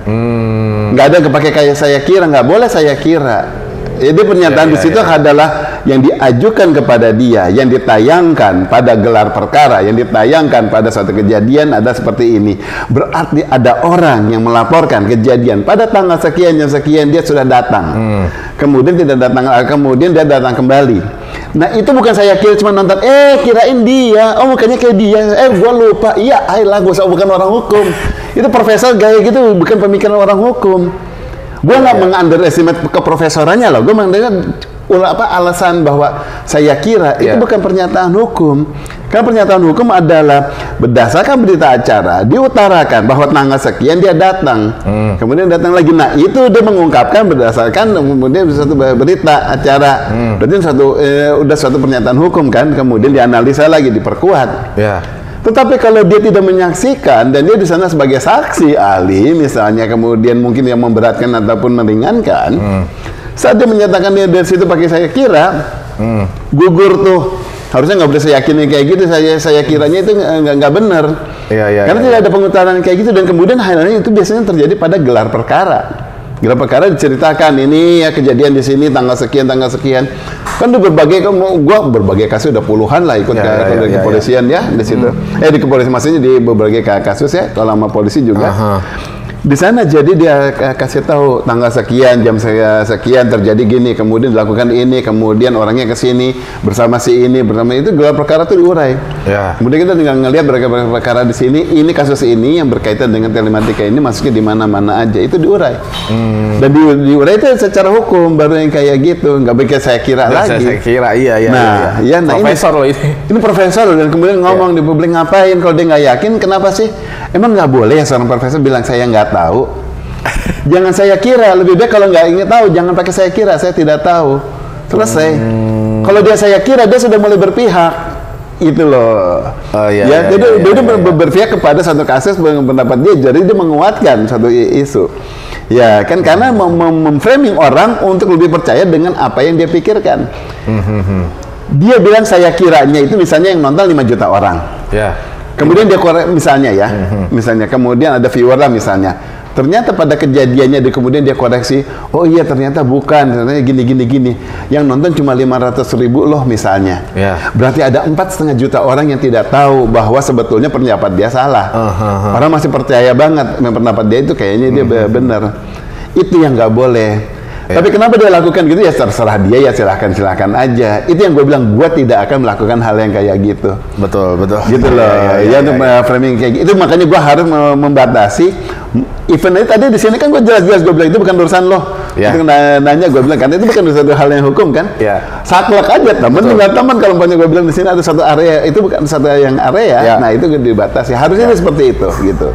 nggak hmm. ada kepake kayak saya kira, nggak boleh saya kira. Jadi pernyataan ya, ya, di situ ya. adalah yang diajukan kepada dia, yang ditayangkan pada gelar perkara, yang ditayangkan pada suatu kejadian ada seperti ini. Berarti ada orang yang melaporkan kejadian pada tanggal sekian jam sekian dia sudah datang. Hmm. Kemudian tidak datang, kemudian dia datang kembali. Nah itu bukan saya kira cuma nonton, eh kirain dia, oh mukanya kayak dia, eh gua lupa, iya, ayolah gua bukan orang hukum. Itu profesor gaya gitu, bukan pemikiran orang hukum. Gue nggak ya, ya. meng-underestimate keprofesorannya loh, gue mendengar apa alasan bahwa saya kira ya. itu bukan pernyataan hukum. Karena pernyataan hukum adalah berdasarkan berita acara diutarakan bahwa tanggal sekian dia datang, hmm. kemudian datang lagi. Nah itu dia mengungkapkan berdasarkan kemudian satu berita acara, hmm. berarti satu eh, udah suatu pernyataan hukum kan, kemudian dianalisa lagi diperkuat. Ya. Tetapi kalau dia tidak menyaksikan dan dia di sana sebagai saksi ahli misalnya, kemudian mungkin yang memberatkan ataupun meringankan, hmm. saat dia menyatakan dia dari situ pakai saya kira, hmm. gugur tuh. Harusnya nggak boleh saya yakinin kayak gitu, saya saya kiranya itu nggak nggak benar. Ya, ya, Karena ya, tidak ya. ada pengutaran kayak gitu, dan kemudian halnya itu biasanya terjadi pada gelar perkara. Gelar perkara diceritakan ini ya kejadian di sini tanggal sekian tanggal sekian. Kan udah berbagai, gua berbagai kasus udah puluhan lah ikut ya, ke, ya, ke ya, kepolisian ya, ya di situ. Hmm. Eh di kepolisian maksudnya di berbagai kasus ya, kalau sama polisi juga. Aha. Di sana jadi dia kasih tahu tanggal sekian jam sekian terjadi gini, kemudian dilakukan ini, kemudian orangnya ke sini bersama si ini bersama itu, gelar perkara itu diurai. Ya. Kemudian kita tinggal ngelihat berbagai perkara di sini, ini kasus ini yang berkaitan dengan telematika ini masuknya di mana-mana aja, itu diurai. Hmm. Dan di, diurai itu secara hukum, baru yang kayak gitu, nggak bikin saya kira ya, lagi. Saya kira iya iya. Nah, iya, ya, nah profesor ini, loh ini. Ini profesor dan kemudian ngomong ya. di publik, ngapain kalau dia nggak yakin, kenapa sih? Emang nggak boleh ya seorang profesor bilang saya nggak tahu? Jangan saya kira, lebih baik kalau nggak ingin tahu jangan pakai saya kira, saya tidak tahu, selesai. Hmm. Kalau dia saya kira, dia sudah mulai berpihak, itu loh. Oh, iya, ya, iya, jadi iya, dia iya, iya. berpihak kepada satu kasus pendapat dia, jadi dia menguatkan satu isu. Ya kan, karena mem memframing orang untuk lebih percaya dengan apa yang dia pikirkan. Hmm. Dia bilang saya kiranya itu misalnya yang nonton lima juta orang. Ya. Kemudian dia korek misalnya ya, hmm. misalnya kemudian ada viewer lah misalnya. Ternyata pada kejadiannya dia kemudian dia koreksi, oh iya ternyata bukan, ternyata gini gini gini. Yang nonton cuma lima ratus ribu loh misalnya. Ya. Berarti ada empat setengah juta orang yang tidak tahu bahwa sebetulnya pendapat dia salah. Uh, uh, uh. Orang masih percaya banget pendapat dia itu kayaknya dia uh, benar. Itu yang nggak boleh. Ya. Tapi kenapa dia lakukan gitu? Ya terserah dia, ya silahkan-silahkan aja. Itu yang gue bilang, gue tidak akan melakukan hal yang kayak gitu. Betul, betul. Gitu loh. Ya, ya, ya, ya untuk ya, ya. framing kayak gitu. Itu makanya gue harus membatasi. Event itu tadi di sini kan gue jelas-jelas gue bilang itu bukan urusan lo. Ya. Itu nanya gue bilang karena itu bukan satu hal yang hukum kan. Ya. Saklek aja temen tinggal teman kalau punya gue bilang di sini ada satu area itu bukan satu yang area. Ya. Nah itu dibatasi. Harusnya ya. seperti itu gitu.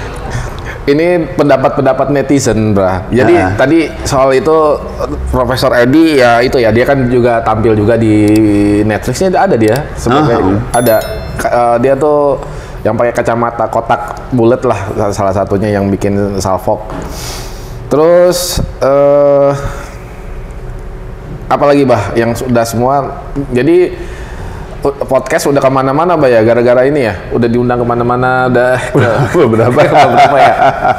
Ini pendapat-pendapat netizen, Bra. Jadi nah. tadi soal itu Profesor Edi ya itu ya dia kan juga tampil juga di Netflixnya ada dia sebagai uh-huh. ada uh, dia tuh yang pakai kacamata kotak bulat lah salah satunya yang bikin Salfok. Terus uh, apalagi bah yang sudah semua jadi podcast udah kemana-mana bah ya gara-gara ini ya udah diundang kemana-mana udah beberapa beberapa ya.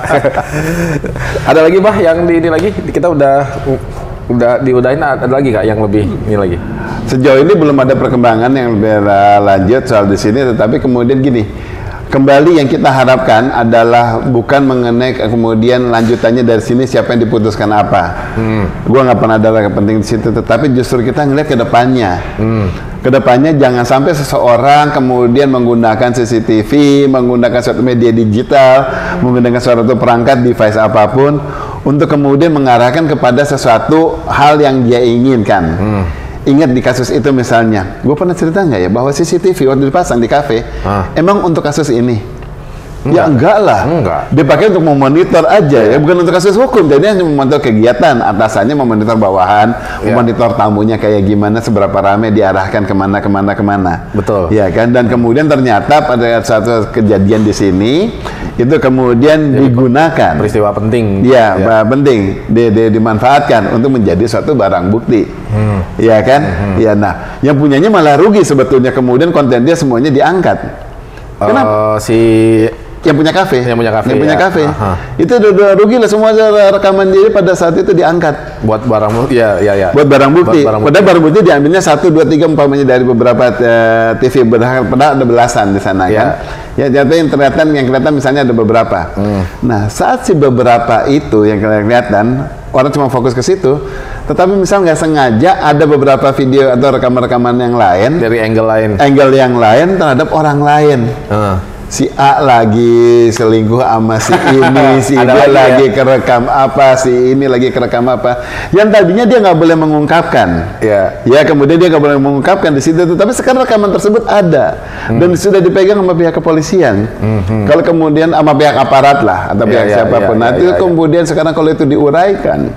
Ada lagi bah yang di ini lagi kita udah udah diudahin ada lagi kak yang lebih ini lagi. Sejauh ini belum ada perkembangan yang lebih lanjut soal di sini, tetapi kemudian gini, kembali yang kita harapkan adalah bukan mengenai kemudian lanjutannya dari sini siapa yang diputuskan apa. Hmm. Gua nggak pernah ada penting di situ, tetapi justru kita ngelihat ke depannya. Hmm. Kedepannya jangan sampai seseorang kemudian menggunakan C C T V, menggunakan suatu media digital, menggunakan suatu perangkat device apapun untuk kemudian mengarahkan kepada sesuatu hal yang dia inginkan. Hmm. Ingat di kasus itu misalnya, gue pernah cerita nggak ya bahwa C C T V waktu dipasang di kafe, ah. emang untuk kasus ini? Enggak. Ya enggak lah, enggak. Dipakai untuk memonitor aja ya, ya bukan untuk kasus hukum. Jadi hanya memonitor kegiatan, atasannya memonitor bawahan, ya. memonitor tamunya kayak gimana, seberapa ramai diarahkan kemana, kemana, kemana. Betul. Ya kan, dan kemudian ternyata pada satu kejadian di sini itu kemudian jadi, digunakan. Peristiwa penting. Ya, ya. penting, di, di, dimanfaatkan untuk menjadi suatu barang bukti. Hmm. Ya kan, hmm. ya nah, yang punyanya malah rugi sebetulnya kemudian konten dia semuanya diangkat. Uh, Kenapa? Si yang punya kafe, yang punya kafe, yang punya ya. kafe, Aha. itu udah, udah rugi lah semua rekaman dia pada saat itu diangkat. Buat barang bukti, ya, ya, ya. Buat barang bukti. Buat barang bukti. Padahal barang bukti diambilnya satu, dua, tiga, umpamanya dari beberapa uh, T V, padahal ada belasan di sana ya. kan. Ya, jadi yang kelihatan, yang kelihatan misalnya ada beberapa. Hmm. Nah, saat si beberapa itu yang kelihatan, orang cuma fokus ke situ. Tetapi misal nggak sengaja ada beberapa video atau rekaman-rekaman yang lain dari angle lain, angle yang lain terhadap orang lain. Uh. Si A lagi selingkuh sama si ini, si B lagi, lagi ya? kerekam apa, si ini lagi kerekam apa. Yang tadinya dia nggak boleh mengungkapkan, ya, ya kemudian dia nggak boleh mengungkapkan di situ. Tapi sekarang rekaman tersebut ada hmm. dan sudah dipegang sama pihak kepolisian. Hmm. Kalau kemudian sama pihak aparat lah atau pihak ya, siapapun, ya, ya, nanti ya, ya, kemudian ya. sekarang kalau itu diuraikan.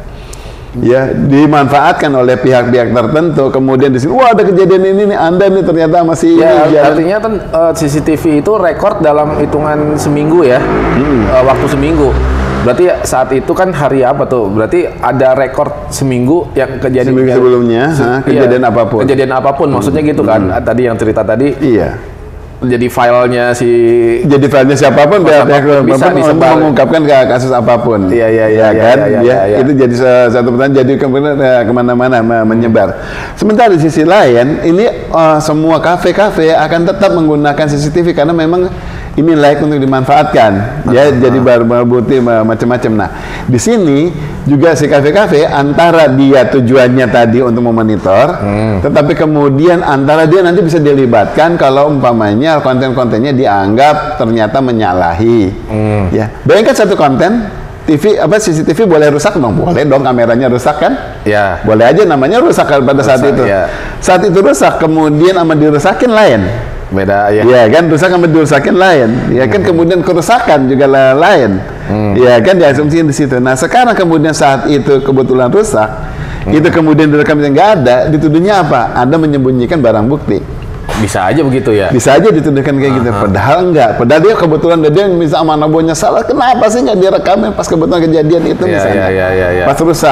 Ya, dimanfaatkan oleh pihak-pihak tertentu, kemudian di sini, wah ada kejadian ini nih, Anda nih ternyata masih ya, ini. Artinya kan uh, C C T V itu rekor dalam hitungan seminggu ya, hmm. uh, waktu seminggu. Berarti saat itu kan hari apa tuh? Berarti ada rekor seminggu yang kejadian seminggu sebelumnya, se ha, kejadian iya, apapun. Kejadian apapun, maksudnya gitu kan? Hmm. Tadi yang cerita tadi. Iya. Jadi filenya si jadi filenya siapapun pihak bisa untuk mengungkapkan ke kasus apapun. Iya iya iya ya, kan ya, ya, ya, ya, ya. Itu jadi satu pertanyaan, jadi kemudian kemana-mana menyebar. Sementara di sisi lain ini uh, semua kafe-kafe akan tetap menggunakan C C T V karena memang ini layak untuk dimanfaatkan. Ya, uh -huh. jadi barang bukti macam-macam. Nah, di sini juga si kafe-kafe antara dia tujuannya tadi untuk memonitor, hmm. tetapi kemudian antara dia nanti bisa dilibatkan kalau umpamanya konten-kontennya dianggap ternyata menyalahi. Hmm. Ya, bayangkan satu konten T V apa C C T V boleh rusak dong? Boleh dong, kameranya rusak kan? Ya. Boleh aja namanya rusak pada rusak, saat itu. Ya. Saat itu rusak kemudian sama dirusakin lain. Beda ya. Ya kan, rusak sama dirusakin lain. Ya kan, hmm. kemudian kerusakan juga lain. Hmm. Ya kan, diasumsikan di situ. Nah, sekarang kemudian saat itu kebetulan rusak, hmm. itu kemudian direkam yang nggak ada, dituduhnya apa? Anda menyembunyikan barang bukti. Bisa aja begitu ya? Bisa aja dituduhkan kayak gitu. Padahal enggak. Padahal dia kebetulan dia bisa amanah bonya salah. Kenapa sih nggak direkamin pas kebetulan kejadian itu ya, misalnya? Ya, ya, ya, ya. Pas rusak.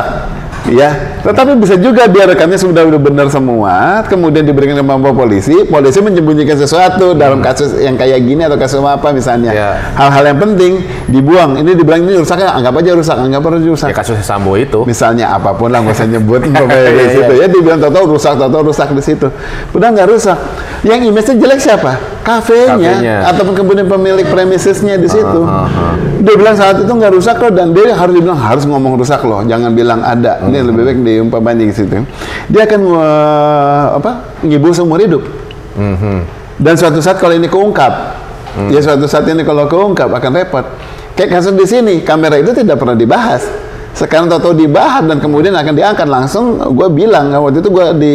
Ya, tetapi bisa juga dia rekamnya sudah udah benar semua, kemudian diberikan kemampuan polisi, polisi menyembunyikan sesuatu hmm. dalam kasus yang kayak gini atau kasus apa misalnya. Hal-hal ya. yang penting dibuang. Ini dibilang ini rusak, anggap aja rusak, anggap aja rusak. Ya kasus Sambo itu. Misalnya apapun lah, nggak usah nyebut di situ ya, dibilang tahu-tahu rusak, tahu-tahu rusak di situ. Udah nggak rusak. Yang image-nya jelek siapa? kafenya, Kafenya. ataupun kemudian pemilik premisesnya di situ. Ah, ah, ah. Dia bilang saat itu nggak rusak loh, dan dia harus bilang harus ngomong rusak loh, jangan bilang ada. Ini lebih baik diumpamain di situ. Dia akan uh, apa? Ngibul seumur hidup. Mhm. Dan suatu saat kalau ini keungkap, Hmm. ya suatu saat ini kalau keungkap akan repot. Kayak kasus di sini, kamera itu tidak pernah dibahas. Sekarang tahu-tahu dibahas dan kemudian akan diangkat langsung. Gue bilang waktu itu gue di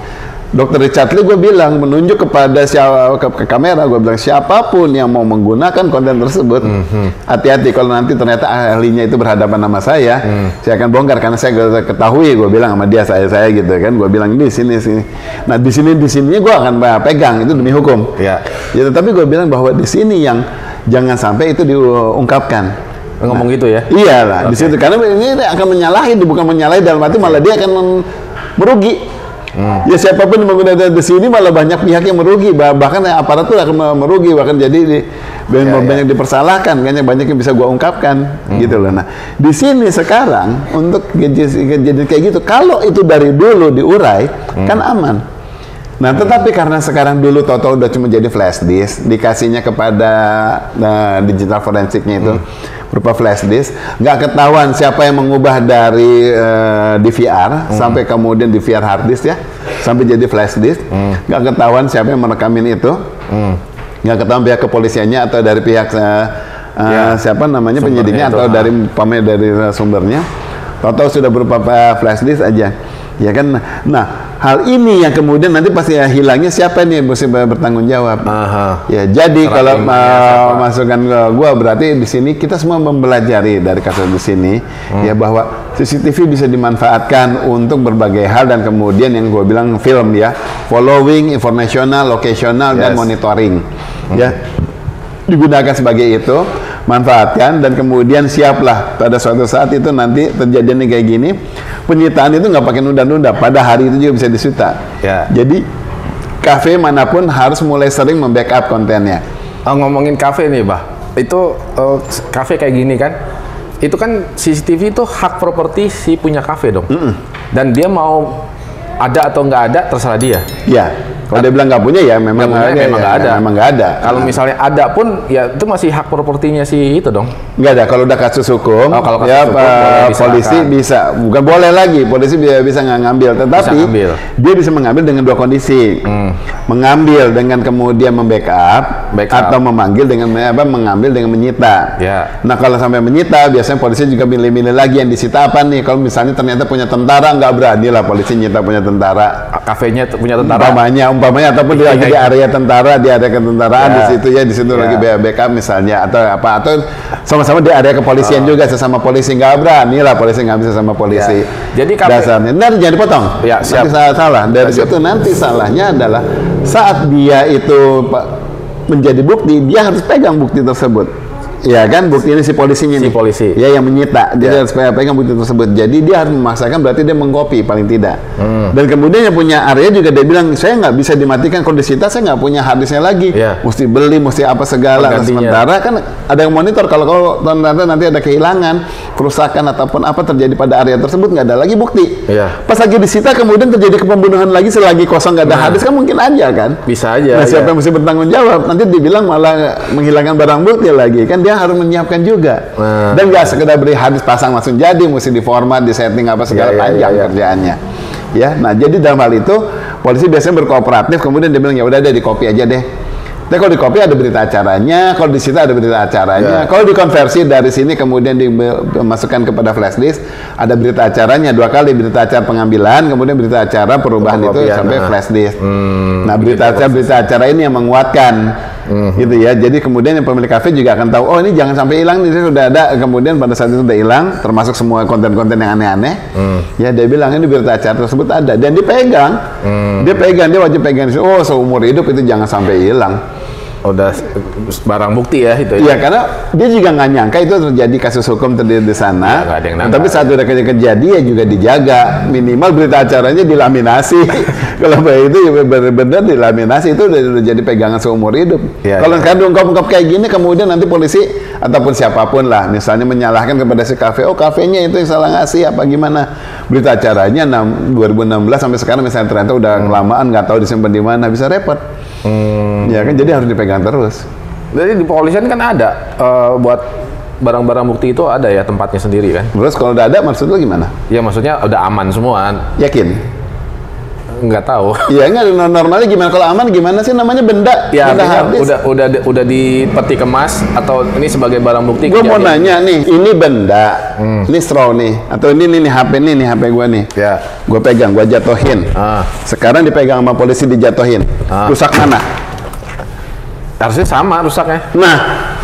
Dokter Richard Lee, gue bilang menunjuk kepada siapa ke, ke kamera, gue bilang siapapun yang mau menggunakan konten tersebut, hati-hati kalau nanti ternyata ahlinya itu berhadapan sama saya, mm. saya akan bongkar karena saya ketahui, gue bilang sama dia saya saya gitu kan, gue bilang di sini sini, nah di sini di sininya gue akan pegang itu demi hukum, ya. Ya, tapi gue bilang bahwa di sini yang jangan sampai itu diungkapkan. Ngomong nah, gitu ya? Iyalah, Okay. di situ karena ini akan menyalahi, bukan menyalahi dalam arti malah dia akan merugi. Hmm. Ya siapapun yang menggunakan di sini malah banyak pihak yang merugi, bahkan aparatur akan merugi, bahkan jadi di, ya, banyak ya. dipersalahkan, kayaknya banyak yang bisa gua ungkapkan, hmm. gitu loh. Nah, di sini sekarang untuk kejadian kayak gitu, kalau itu dari dulu diurai, hmm. kan aman. Nah, tetapi karena sekarang dulu total udah cuma jadi flash disk, dikasihnya kepada nah, digital forensiknya itu hmm. berupa flash disk, nggak ketahuan siapa yang mengubah dari uh, D V R hmm. sampai kemudian D V R hard disk ya, sampai jadi flash disk, hmm. nggak ketahuan siapa yang merekamin itu, hmm. nggak ketahuan pihak kepolisiannya atau dari pihak uh, uh, ya. siapa namanya penyidiknya atau ha. dari pamer dari uh, sumbernya, total sudah berupa uh, flash disk aja. Ya kan, nah hal ini yang kemudian nanti pasti ya, hilangnya siapa nih yang mesti bertanggung jawab. Aha. Ya jadi Serang kalau uh, masukan ke gua berarti di sini kita semua mempelajari dari kasus di sini hmm. ya bahwa C C T V bisa dimanfaatkan untuk berbagai hal dan kemudian yang gua bilang film ya, following, informational, locational yes. dan monitoring hmm. ya digunakan sebagai itu, manfaatkan dan kemudian siaplah pada suatu saat itu nanti terjadinya kayak gini, penyitaan itu nggak pakai nunda-nunda, pada hari itu juga bisa disita. Ya. Jadi kafe manapun harus mulai sering membackup kontennya. Oh, ngomongin kafe nih, bah, itu uh, kafe kayak gini kan, itu kan C C T V itu hak properti si punya kafe dong, mm -mm. dan dia mau ada atau nggak ada terserah dia. Iya. Kalau dia bilang nggak punya ya memang nggak ada, memang nggak ya, ada. Memang nggak ada. Kalau nah. misalnya ada pun ya itu masih hak propertinya si itu dong. Nggak ada. Kalau udah kasus hukum, oh, kalau kasus ya hukum, uh, polisi bisa, bukan boleh lagi, polisi bisa bisa nggak ngambil, tetapi bisa dia bisa mengambil dengan dua kondisi, hmm. mengambil dengan kemudian membackup, atau memanggil dengan apa, mengambil dengan menyita. Ya. Nah kalau sampai menyita, biasanya polisi juga milih-milih lagi yang disita apa nih. Kalau misalnya ternyata punya tentara, nggak berani lah polisi nyita punya tentara. Kafenya punya tentara. Umpamanya, umpamanya ataupun dia lagi di area tentara, di area ketentaraan ya. di situ ya, di situ ya. lagi backup misalnya atau apa, atau sama-sama di area kepolisian oh. juga, sesama polisi nggak berani lah polisi nggak bisa sama polisi. Ya. Jadi dasarnya, nanti jangan dipotong. Ya, siap. Nanti salah, salah. Dari siap. situ nanti salahnya adalah saat dia itu menjadi bukti, dia harus pegang bukti tersebut. Ya kan, bukti ini si polisinya si nih. polisi. Ya yang menyita, dia ya. harus pegang bukti tersebut. Jadi dia harus memaksakan, berarti dia mengkopi paling tidak. Hmm. Dan kemudian yang punya area juga dia bilang, saya nggak bisa dimatikan kalau disita, saya nggak punya harddisknya lagi. Ya. Mesti beli, mesti apa segala. Nah, sementara kan ada yang monitor, kalau kalau ternyata nanti ada kehilangan, kerusakan ataupun apa terjadi pada area tersebut, nggak ada lagi bukti. Ya. Pas lagi disita kemudian terjadi kepembunuhan lagi, selagi kosong nggak ada nah. harddisk kan mungkin aja kan. Bisa aja. Nah siapa ya. yang mesti bertanggung jawab? Nanti dibilang malah menghilangkan barang bukti lagi kan. Dia harus menyiapkan juga nah, dan nggak sekedar beri hadis pasang langsung jadi, mesti diformat, disetting apa segala ya, panjang ya, ya, kerjaannya ya. Nah jadi dalam hal itu polisi biasanya berkooperatif, kemudian dia bilang ya udah deh di copy aja deh. Tapi kalau di copy ada berita acaranya, kalau disita ada berita acaranya, ya. Kalau dikonversi dari sini kemudian dimasukkan kepada flash disk ada berita acaranya dua kali, berita acara pengambilan kemudian berita acara perubahan itu sampai nah. flash disk. Hmm, nah berita acara berita acara ini yang menguatkan. Hmm. Gitu ya, jadi kemudian yang pemilik kafe juga akan tahu, oh ini jangan sampai hilang, ini sudah ada, kemudian pada saat itu sudah hilang, termasuk semua konten-konten yang aneh-aneh, hmm. ya dia bilang ini berita acara tersebut ada, dan dipegang, hmm. dia pegang, dia wajib pegang, oh seumur hidup itu jangan sampai hilang. Udah barang bukti ya itu. Iya, karena dia juga nggak nyangka itu terjadi kasus hukum terjadi di sana. Ya, ada yang nangka, tapi saat udah kejadian juga dijaga, minimal berita acaranya dilaminasi. Kalau itu ya benar-benar dilaminasi, itu udah, udah jadi pegangan seumur hidup. Ya, kalau ya. Sekarang diungkap-ungkap kayak gini, kemudian nanti polisi ataupun siapapun lah, misalnya menyalahkan kepada si kafe, oh kafenya itu yang salah ngasih apa gimana. Berita acaranya dua ribu enam belas sampai sekarang misalnya ternyata udah hmm. kelamaan, nggak tahu disimpan di mana, bisa repot. Hmm. Ya kan, jadi harus dipegang terus. Jadi di kepolisian kan ada uh, buat barang-barang bukti itu ada ya tempatnya sendiri kan? Terus kalau udah ada, maksud lu gimana? Ya maksudnya udah aman semua. Yakin? Nggak tahu. Iya nggak, normalnya gimana kalau aman gimana sih namanya benda? Ya benda habis. udah udah udah di peti kemas atau ini sebagai barang bukti. Gue mau nanya nih, ini benda, hmm. ini straw nih, atau ini nih, nih H P nih, nih H P gue nih. Ya. Gue pegang, gue jatuhin. Ah. Sekarang dipegang sama polisi, dijatuhin. Ah. Rusak mana? Harusnya sama rusaknya. Nah.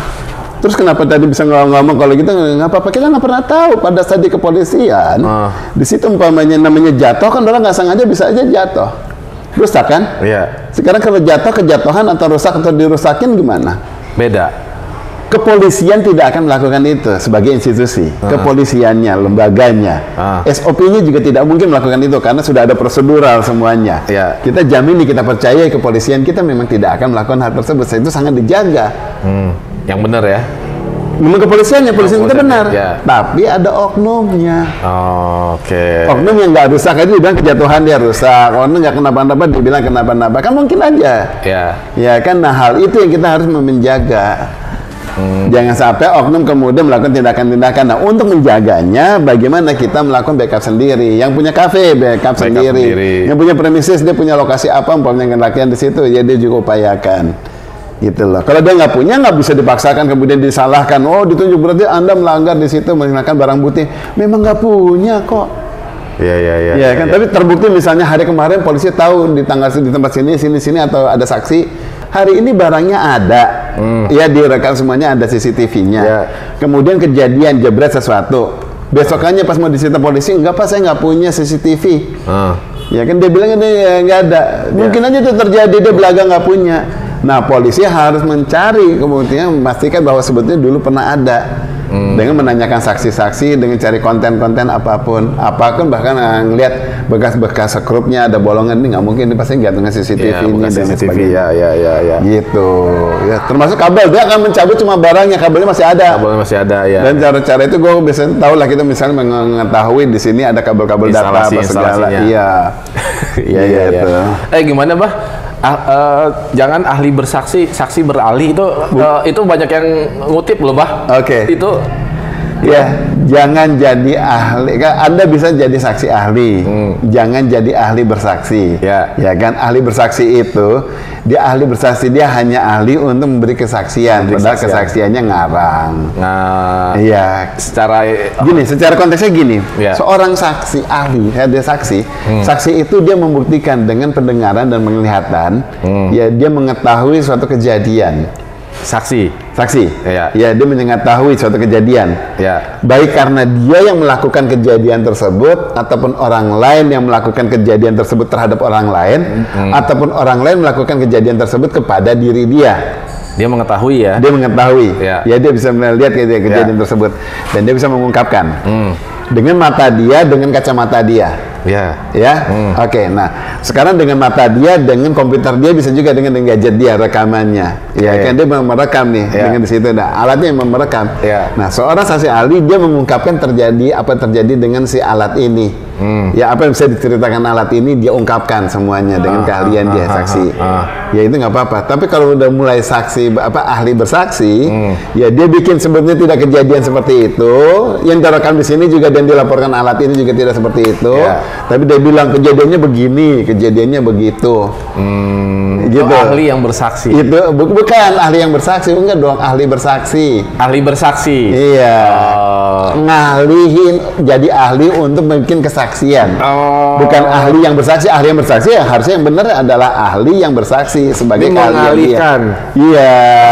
Terus kenapa tadi bisa ngomong-ngomong kalau gitu nggak apa-apa, kita nggak pernah tahu pada saat di kepolisian uh. di situ umpamanya namanya jatuh kan orang nggak sengaja bisa aja jatuh rusak kan? Iya. Sekarang kalau jatuh kejatuhan atau rusak atau dirusakin gimana? Beda. Kepolisian tidak akan melakukan itu sebagai institusi. Uh. Kepolisiannya, lembaganya, uh. S O P-nya juga tidak mungkin melakukan itu karena sudah ada prosedural semuanya. Yeah. Kita jamin nih, kita percaya kepolisian kita memang tidak akan melakukan hal tersebut. Itu sangat dijaga. Hmm. Yang benar ya? Memang kepolisiannya, polisi kita benar. Ya. Tapi ada oknumnya. Oh, oke. Okay. Oknum yang nggak rusak aja dibilang kejatuhan dia rusak. Oknum nggak kenapa-napa dibilang kenapa-napa. Kan mungkin aja. Ya. Ya kan, nah hal itu yang kita harus menjaga. Hmm. Jangan sampai oknum kemudian melakukan tindakan-tindakan. Nah, untuk menjaganya, bagaimana kita melakukan backup sendiri. Yang punya kafe, backup, backup sendiri. sendiri. Yang punya premises, dia punya lokasi apa, umpamanya latihan di situ, ya dia juga upayakan. Gitu loh. Kalau dia nggak punya, nggak bisa dipaksakan kemudian disalahkan. Oh, ditunjuk berarti Anda melanggar di situ menggunakan barang bukti. Memang nggak punya kok. Iya iya iya. Ya kan, ya. Tapi terbukti misalnya hari kemarin polisi tahu di tanggal di tempat sini sini sini atau ada saksi. Hari ini barangnya ada. Hmm. Ya direkam semuanya, ada C C T V-nya. Ya. Kemudian kejadian jebret sesuatu. Besokannya pas mau disita polisi, enggak Pak, saya nggak punya C C T V. Hmm. Ya kan dia bilang ini nggak ada. Mungkin ya. aja itu terjadi, dia belaga nggak punya. Nah, polisi harus mencari, kemudian memastikan bahwa sebetulnya dulu pernah ada. Hmm. Dengan menanyakan saksi-saksi, dengan cari konten-konten apapun, apapun bahkan uh, ngelihat bekas-bekas sekrupnya ada bolongan, ini nggak mungkin, ini pasti gantungnya C C T V-nya ya, dan sebagainya. Ya, ya, ya, ya. Gitu. Ya, termasuk kabel, dia akan mencabut cuma barangnya, kabelnya masih ada. Kabelnya masih ada, ya. Dan cara-cara itu gue biasanya tahu lah, kita misalnya mengetahui di sini ada kabel-kabel data apa segala. Iya. Iya, iya, iya. Eh, gimana, Bah? Ah, uh, jangan ahli bersaksi, saksi beralih itu uh, itu banyak yang ngutip loh, Bah. Oke. Okay. Itu ya, jangan jadi ahli. Anda bisa jadi saksi ahli, hmm. jangan jadi ahli bersaksi. Ya. Ya kan, ahli bersaksi itu dia ahli bersaksi, dia hanya ahli untuk memberi kesaksian, memberi padahal kesaksian. kesaksiannya ngarang. Nah, iya. Secara gini, secara konteksnya gini, ya. Seorang saksi ahli, ya dia saksi, hmm. saksi itu dia membuktikan dengan pendengaran dan penglihatan, hmm. ya dia mengetahui suatu kejadian. Saksi, saksi, ya, ya dia mengetahui suatu kejadian, ya, baik karena dia yang melakukan kejadian tersebut ataupun orang lain yang melakukan kejadian tersebut terhadap orang lain, hmm. ataupun orang lain melakukan kejadian tersebut kepada diri dia. Dia mengetahui ya, dia mengetahui, ya, ya dia bisa melihat kejadian, kejadian ya. tersebut dan dia bisa mengungkapkan hmm. dengan mata dia, dengan kacamata dia. Ya, ya, hmm. oke. Okay, nah, sekarang dengan mata dia, dengan komputer dia, bisa juga dengan, dengan gadget dia rekamannya. Ya, ya kan dia merekam nih ya. dengan di situ. Nah, alatnya yang merekam. Ya. Nah, seorang saksi ahli dia mengungkapkan terjadi apa yang terjadi dengan si alat ini. Hmm. Ya, apa yang bisa diceritakan alat ini dia ungkapkan semuanya dengan ah, keahlian ah, dia ah, saksi. Ah, ah. Ya itu nggak apa-apa. Tapi kalau udah mulai saksi apa ahli bersaksi, hmm. ya dia bikin sebetulnya tidak kejadian seperti itu. Yang terekam di sini juga dan dilaporkan alat ini juga tidak seperti itu. Ya. Tapi dia bilang kejadiannya begini, kejadiannya begitu. Hmm, gitu. Itu ahli yang bersaksi. Itu bu bukan ahli yang bersaksi, enggak dong, ahli bersaksi. Ahli bersaksi. Iya. Oh. Ngalihin jadi ahli untuk bikin kesaksian. Oh. Bukan ahli yang bersaksi, ahli yang bersaksi ya harusnya yang benar adalah ahli yang bersaksi sebagai mengalihkan. Iya.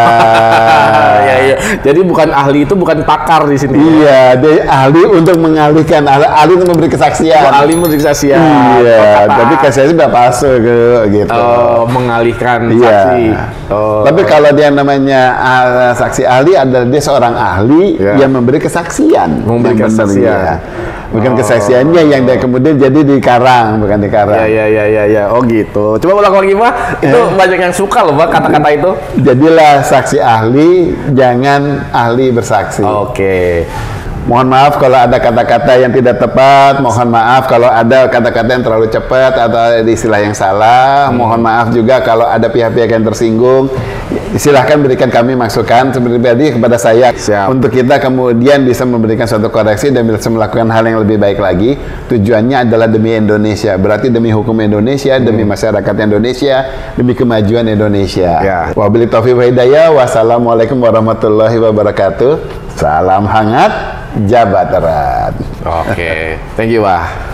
Iya, iya. Jadi bukan ahli itu bukan pakar di sini. Iya, dia ahli untuk mengalihkan, ahli, ahli untuk memberi kesaksian. Oh, ahli memberi kesaksian. Iya, tapi kesaksian udah pasuk gitu. Oh, mengalihkan iya. saksi. Oh. Tapi kalau dia namanya uh, saksi ahli adalah dia seorang ahli yeah. yang memberi kesaksian. Memberi kesaksian. Ya. Bukan oh. kesaksiannya yang dia kemudian jadi dikarang, bukan dikarang. Iya, iya, iya, iya. Oh gitu. Coba ulang lagi, Pak. Itu eh. banyak yang suka loh, Pak, kata-kata itu. Jadilah saksi ahli, jangan ahli bersaksi. Oke. Mohon maaf kalau ada kata-kata yang tidak tepat, mohon maaf kalau ada kata-kata yang terlalu cepat atau ada istilah yang salah, hmm. mohon maaf juga kalau ada pihak-pihak yang tersinggung. Silahkan berikan kami masukan pribadi kepada saya. Siap. Untuk kita kemudian bisa memberikan suatu koreksi dan bisa melakukan hal yang lebih baik lagi. Tujuannya adalah demi Indonesia, berarti demi hukum Indonesia, hmm. demi masyarakat Indonesia, demi kemajuan Indonesia. Ya. Wabillahi taufiq wa hidayah. Wassalamualaikum warahmatullahi wabarakatuh. Salam hangat Jabat Erat. Oke, okay. Thank you, Bah.